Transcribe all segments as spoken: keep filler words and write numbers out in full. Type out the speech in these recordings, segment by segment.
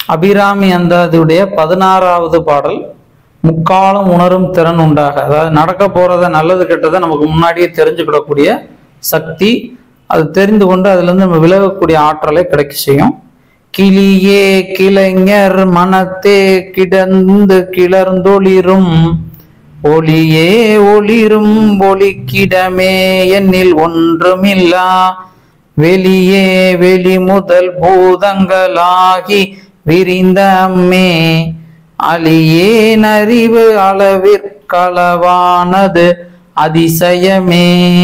அபிராமி அந்தாதியுடைய பதினாறாவது பாடல். முக்காலம் உணரும் திறன் உண்டாக, அதாவது நடக்க போறத நல்லது கெட்டதை நமக்கு முன்னாடியே தெரிஞ்சுக்கிடக்கூடிய சக்தி, அது தெரிந்து கொண்டு அதுல இருந்து நம்ம விலகக்கூடிய ஆற்றலை கிடைக்க செய்யும். கிளியே கிளைஞர் மனத்தே கிடந்து கிளர்ந்தொளிரும் ஒளியே ஒளிரும் ஒளிக்கிடமே என்னில் ஒன்றுமில்லா வெளியே வெளி முதல் பூதங்களாகி விரிந்த அம்மே அலியேன் அறிவு அளவிற்களவானது அதிசயமே.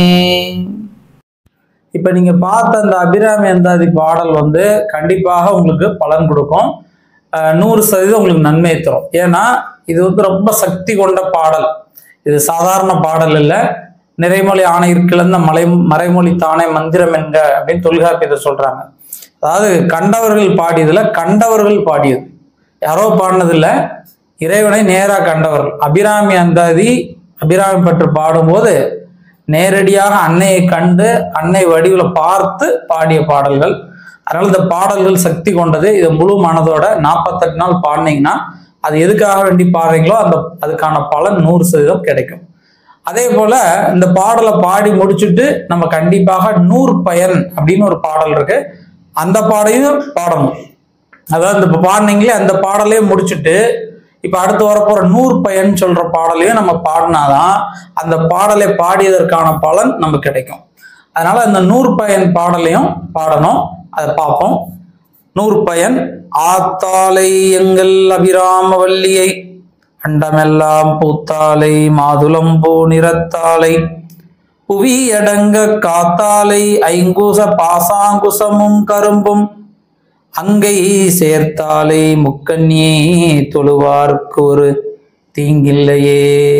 இப்ப நீங்க பார்த்த அந்த அபிராமி அந்தாதி பாடல் வந்து கண்டிப்பாக உங்களுக்கு பலன் கொடுக்கும். நூறு சதவீதம் உங்களுக்கு நன்மை தரும். ஏன்னா இது வந்து ரொம்ப சக்தி கொண்ட பாடல். இது சாதாரண பாடல் இல்லை. நிறைமொழி ஆணையிற் கிளந்த மலை மறைமொழி தானே மந்திரம் என்க அப்படின்னு தொல்காப்பியத்தை சொல்றாங்க. அதாவது கண்டவர்கள் பாடியதுல கண்டவர்கள் பாடியது, யாரோ பாடினதில்ல, இறைவனை நேராக கண்டவர்கள். அபிராமி அந்தாதி அபிராமி பற்றி பாடும்போது நேரடியாக அன்னையை கண்டு அன்னை வடிவில் பார்த்து பாடிய பாடல்கள். அதனால இந்த பாடல்கள் சக்தி கொண்டது. இதை முழு மனதோட நாற்பத்தெட்டு நாள் பாடினீங்கன்னா அது எதுக்காக வேண்டி பாடுறீங்களோ அந்த அதுக்கான பலன் நூறு சதவீதம் கிடைக்கும். அதே போல இந்த பாடலை பாடி முடிச்சுட்டு நம்ம கண்டிப்பாக நூறு பயன் அப்படின்னு ஒரு பாடல் இருக்கு, அந்த பாடையும் பாடணும். அதாவது இந்த பாடினீங்களே அந்த பாடலையும் முடிச்சுட்டு இப்ப அடுத்து வரப்போற நூறு பயன் சொல்ற பாடலையும் நம்ம பாடினாதான் அந்த பாடலை பாடியதற்கான பலன் நமக்கு கிடைக்கும். அதனால அந்த நூறு பயன் பாடலையும் பாடணும். அதை பார்ப்போம். நூறு பயன். ஆத்தாலை எங்கள் அபிராம வல்லியை அண்டமெல்லாம் பூத்தாலை மாதுளம்பூ நிறத்தாலை புவி அடங்க காத்தாலை ஐங்குச பாசாங்குசமும் கரும்பும் அங்கை சேர்த்தாலை முக்கண்ணியே தொழுவார்க்கு ஒரு தீங்கில்லையே.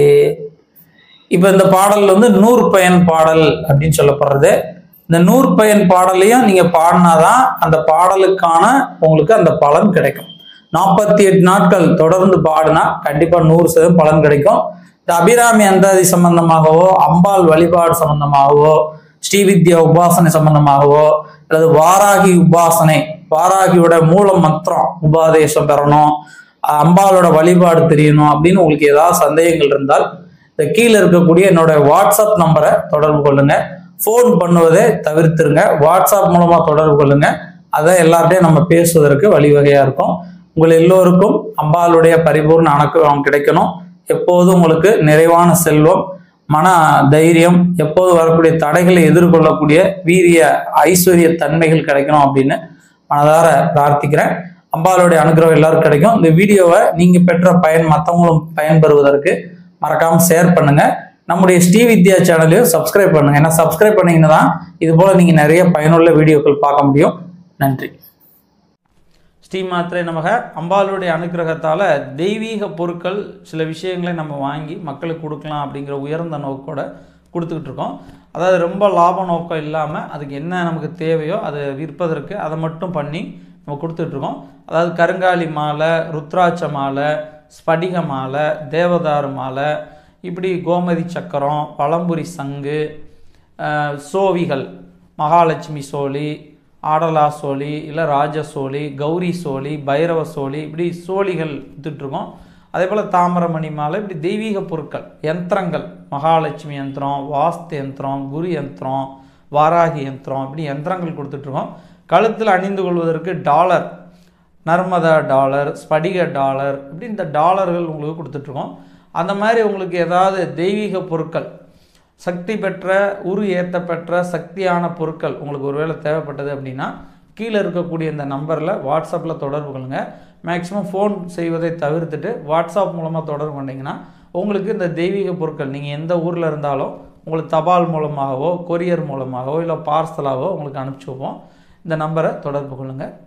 இப்ப இந்த பாடல் வந்து நூறு பயன் பாடல் அப்படின்னு சொல்லப்படுறது. இந்த நூறு பயன் பாடலையும் நீங்க பாடினாதான் அந்த பாடலுக்கான உங்களுக்கு அந்த பலன் கிடைக்கும். நாற்பத்தி எட்டு நாட்கள் தொடர்ந்து பாடினா கண்டிப்பா நூறு சதவீதம் பலன் கிடைக்கும். இந்த அபிராமி அந்தாதி சம்பந்தமாகவோ அம்பாள் வழிபாடு சம்பந்தமாகவோ ஸ்ரீவித்யா உபாசனை சம்பந்தமாகவோ அல்லது வாராகி உபாசனை, வாராகியோட மூல மந்திரம் உபாதேசம் பெறணும், அம்பாளோட வழிபாடு தெரியணும் அப்படின்னு உங்களுக்கு ஏதாவது சந்தேகங்கள் இருந்தால் இந்த கீழே இருக்கக்கூடிய என்னோட வாட்ஸ்அப் நம்பரை தொடர்பு கொள்ளுங்க. ஃபோன் பண்ணுவதை தவிர்த்துருங்க. வாட்ஸ்அப் மூலமா தொடர்பு கொள்ளுங்க. அதை எல்லார்ட்டையும் நம்ம பேசுவதற்கு வழிவகையா இருக்கும். உங்கள் எல்லோருக்கும் அம்பாளுடைய பரிபூர்ண அனுகிரகம் கிடைக்கணும். எப்போதும் உங்களுக்கு நிறைவான செல்வம், மன தைரியம், எப்போது வரக்கூடிய தடைகளை எதிர்கொள்ளக்கூடிய வீரிய ஐஸ்வர்ய தன்மைகள் கிடைக்கணும் அப்படின்னு மனதார பிரார்த்திக்கிறேன். அம்பாளுடைய அனுகிரகம் எல்லாருக்கும் கிடைக்கும். இந்த வீடியோவை நீங்க பெற்ற பயன் மற்றவங்களும் பயன்பெறுவதற்கு மறக்காம ஷேர் பண்ணுங்க. நம்முடைய ஸ்ரீவித்யா சேனலையும் சப்ஸ்கிரைப் பண்ணுங்க. ஏன்னா சப்ஸ்கிரைப் பண்ணீங்கன்னா தான் இது போல நீங்க நிறைய பயனுள்ள வீடியோக்கள் பார்க்க முடியும். நன்றி. ஸ்ரீமாத்திரை நமக. அம்பாளுடைய அனுகிரகத்தால் தெய்வீக பொருட்கள் சில விஷயங்களை நம்ம வாங்கி மக்களுக்கு கொடுக்கலாம் அப்படிங்கிற உயர்ந்த நோக்கோட கொடுத்துக்கிட்டு இருக்கோம். அதாவது ரொம்ப லாப நோக்கம் இல்லாமல் அதுக்கு என்ன நமக்கு தேவையோ அதை விற்பதற்கு அதை மட்டும் பண்ணி நம்ம கொடுத்துட்ருக்கோம். அதாவது கருங்காலி மாலை, ருத்ராட்ச மாலை, ஸ்படிக மாலை, தேவதாரு மாலை, இப்படி கோமதி சக்கரம், பழம்புரி சங்கு, சோவிகள், மகாலட்சுமி சோழி, ஆடலா சோழி, இல்லை ராஜ சோழி, கௌரி சோழி, பைரவ சோழி, இப்படி சோழிகள் வித்துட்ருக்கோம். அதே போல் தாமிரமணி மாலை, இப்படி தெய்வீக பொருட்கள், யந்திரங்கள், மகாலட்சுமி யந்திரம், வாஸ்து யந்திரம், குரு யந்திரம், வாராகி யந்திரம், இப்படி யந்திரங்கள் கொடுத்துட்ருக்கோம். கழுத்தில் அணிந்து கொள்வதற்கு டாலர், நர்மதா டாலர், ஸ்படிக டாலர், இப்படி இந்த டாலர்கள் உங்களுக்கு கொடுத்துட்ருக்கோம். அந்த மாதிரி உங்களுக்கு ஏதாவது தெய்வீக பொருட்கள், சக்தி பெற்ற உரு ஏற்ற பெற்ற சக்தியான பொருட்கள் உங்களுக்கு ஒருவேளை தேவைப்பட்டது அப்படின்னா கீழே இருக்கக்கூடிய இந்த நம்பரில் வாட்ஸ்அப்பில் தொடர்பு கொள்ளுங்க. மேக்ஸிமம் ஃபோன் செய்வதை தவிர்த்துட்டு வாட்ஸ்அப் மூலமாக தொடர்பு கொண்டீங்கன்னா உங்களுக்கு இந்த தெய்வீக பொருட்கள் நீங்கள் எந்த ஊரில் இருந்தாலும் உங்களுக்கு தபால் மூலமாகவோ கொரியர் மூலமாகவோ இல்லை பார்சலாகவோ உங்களுக்கு அனுப்பிச்சி வைப்போம். இந்த நம்பரை தொடர்பு கொள்ளுங்கள்.